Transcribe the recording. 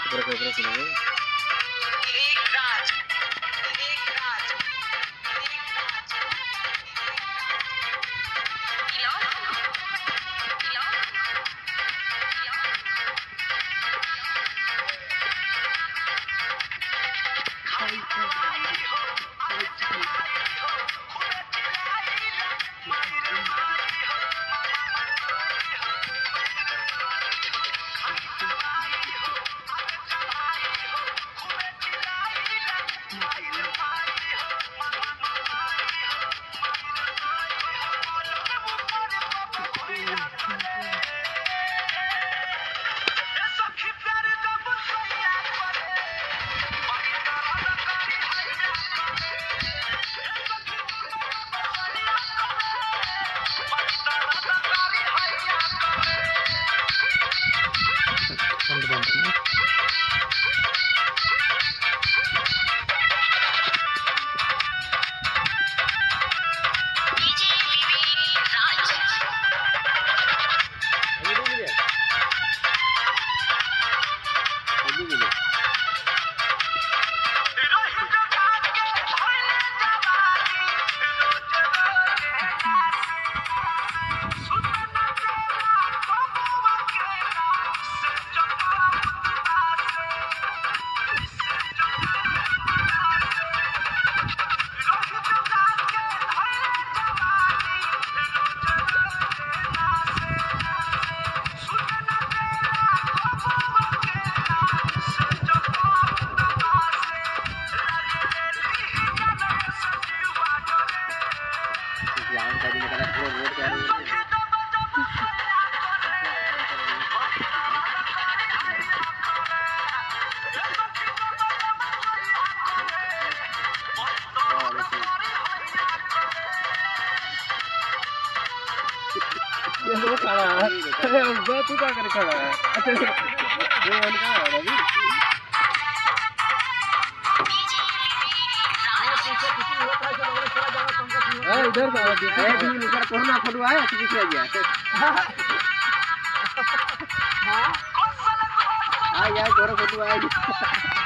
ये वो खड़ा है। अरे अब्बा तू क्या कर खड़ा है? अच्छा ये वन का है अभी। इधर का है भी ऊपर कोरोना फोटो आया किसी से गया हां यार कोरोना फोटो आया